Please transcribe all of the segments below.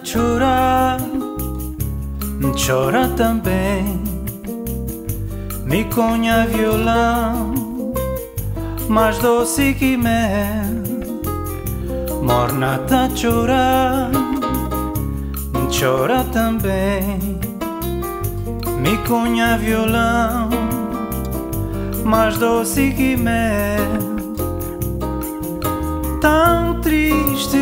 chorar, chora também. Me conha violão, mais doce que mel. Morna tá chorar, chora também. Me conha violão, mais doce que mel. Tão triste,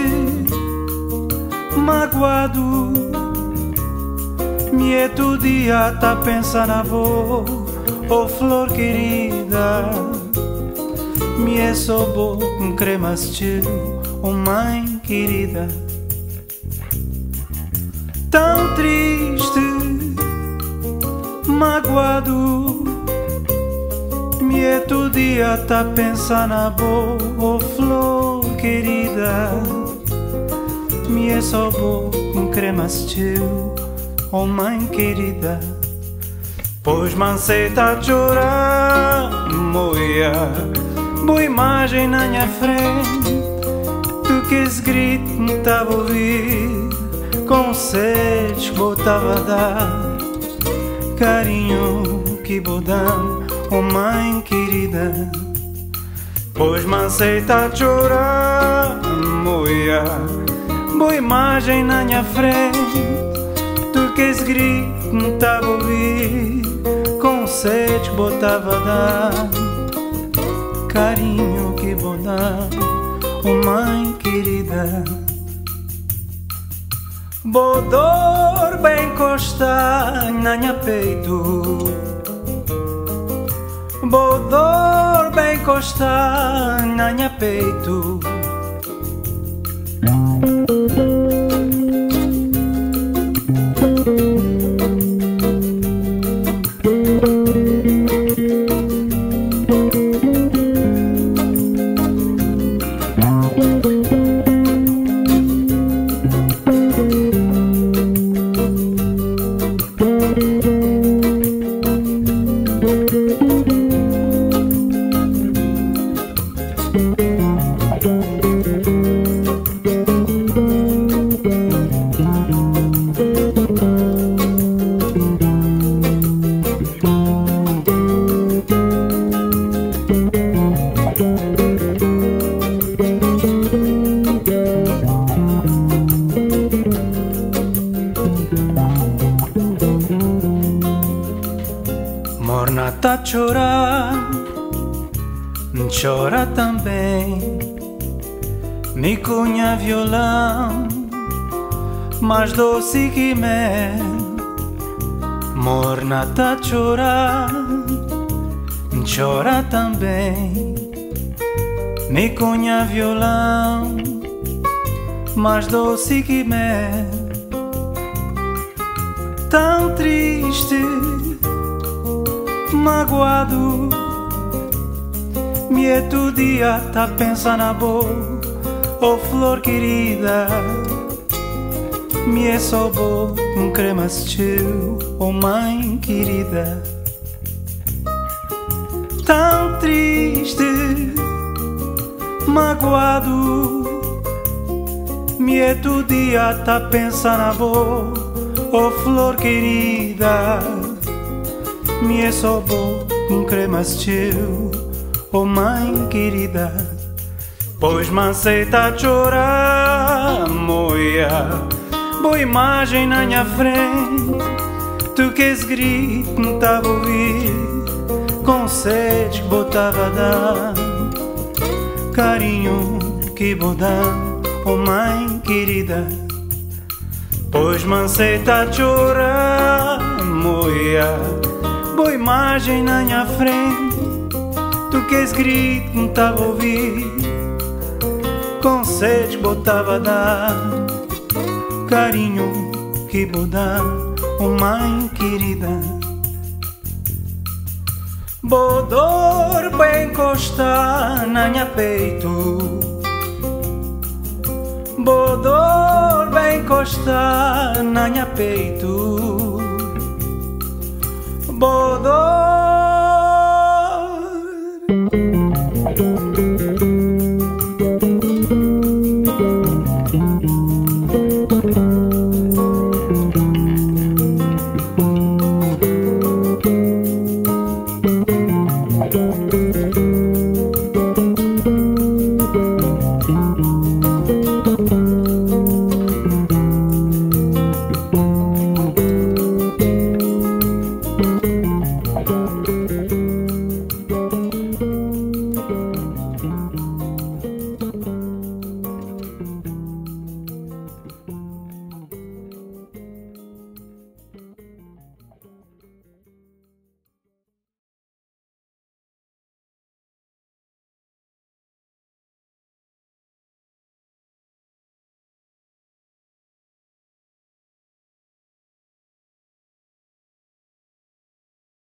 magoado, me é todo dia tá pensando na avó, oh flor querida. Me é só bom com crema assistiu, oh mãe querida. Tão triste, magoado, me é todo dia tá pensando na avó, oh flor querida. Me é só bom com crema assistiu, oh mãe querida. Pois mancei tá a chorar, moia, boa imagem na minha frente. Tu que esse grito me tava a ouvir, conselhos que botava a dar, carinho que vou dar, oh mãe querida. Pois mancei tá a chorar, moia, boa imagem na minha frente. Tu que esse grito me tava a ouvir, conselhos que botava a dar, carinho que vou dar, oh mãe querida. Boa dor bem encostar na minha peito, boa dor bem encostar na minha peito. Morna tá a chorar, chora também. Me cunha violão, mais doce que mel. Morna tá a chorar, chora também. Me cunha violão, mais doce que mel. Tão triste, magoado, me é todo dia tá pensando na boa, oh flor querida. Me é só bom com crema assistiu, oh mãe querida. Tão triste, magoado, me é todo dia tá pensando na boa, oh flor querida. Me é só bom com crema assistiu, oh mãe querida. Pois mancei tá a chorar, moia, boa imagem na minha frente. Tu que esse grito me tava a ouvir, conselhos que botava a dar, carinho que vou dar, oh mãe querida. Pois mancei tá a chorar, moia, boa imagem na minha frente. Tu que esse grito me tava a ouvir, conselhos botava a dar, carinho que vou dar, oh mãe querida. Boa dor bem encostar na minha peito, boa dor bem encostar na minha peito. Boa dor